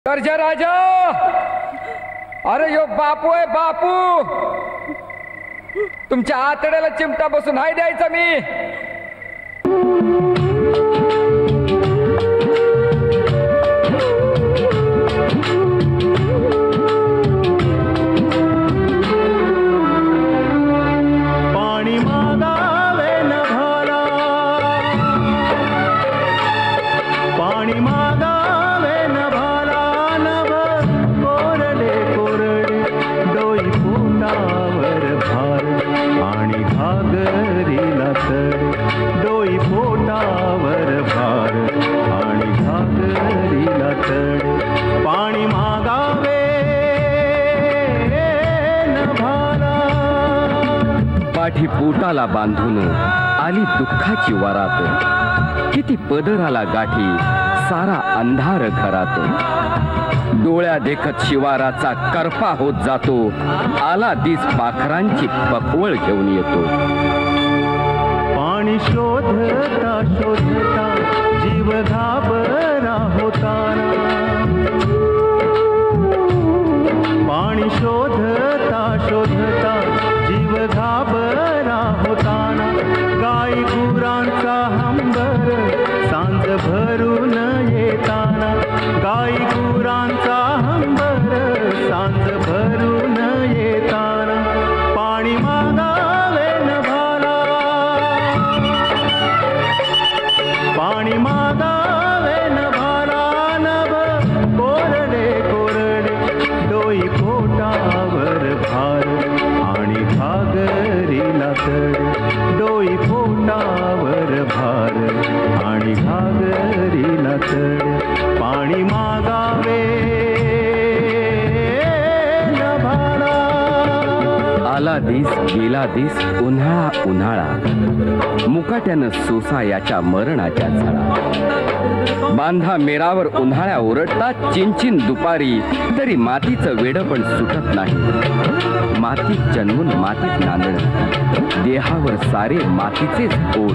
कर्जा राजा, अरे यो बापू आहे बापू, तुमच्या आतड्याला चिमटा बसून हाय द्यायचा मी। पाणी मागावे न भाला, पाणी मागावे न भाला, नभ कोरडे कोरडे डोई पोटावर भार, आणि घागरीला तडे डोई पोटावर भार, आणि घागरीला तडे पाणी मागावे न भाला। पाठी पोटाला बांधून आली दुःखाची वरात, किती पदराला गाठी सारा अंधार घरात। डोळ्या देखत शिवाराचा करपा होत जातो, आला दिस पाखरांची पकवळ घेऊन येतो। पाणी शोधता शोधता जीव घाबरा होताना, पाणी शोधता शोधता जीव घाबरा होताना, गाई गुरांचा हंबर सांज भरून येताना, गाई गुरांचा हंबर सांज भरून येताना, पाणी मागावे न भाला, पाणी मागावे न भाला, नभ कोरडे कोरडे डोई पोटावर भार, आणि घागरीला तडे डोई पोटावर भार, आणि घागरीला तडे पाणी मागावे न भाला। आला दिस गेला दिस उन्हाळा उन्हाळा, मुकाट्यानं सोसा याच्या मरणाच्या झाडा। बांधा मेरावर उन्हाळ्या ओरडतात चिंचिन दुपारी, तरी मातीचं वेड पण सुटत नाही। मातीत जन्मून मातीत नांदणं, देहावर सारे मातीचेच ओढ।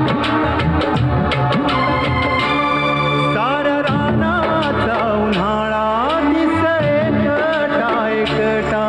साऱ्या रानाचा उन्हाळा दिसे एकटा एकटा,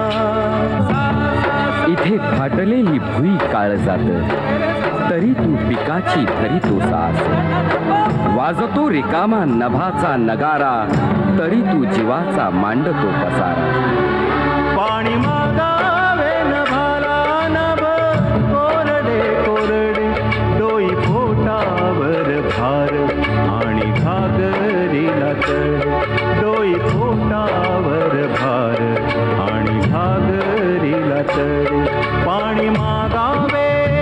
इथे फाटलेली भुई काळ जात, तरी तू पिकाची धरी तो सास। वाजतो रिकामा नभाचा नगारा, तरी तू जीवाचा मांडतो पसारा। पाणी मागावे न भाला, नभ कोरडे कोरडे डोई पोटावर भार, आणि घागरीला तडे डोई पोटावर भार, आणि घागरीला तडे पाणी मागावे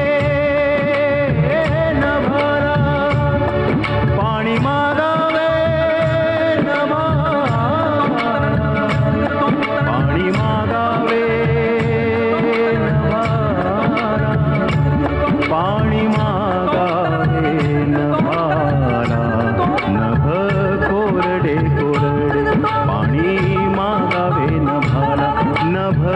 न भाला, पाणी मागावे न भाला, पाणी मागावे न भाला, पाणी मागावे न भाला, नभ कोरडे कोरडे पाणी मागावे न भाला, नभ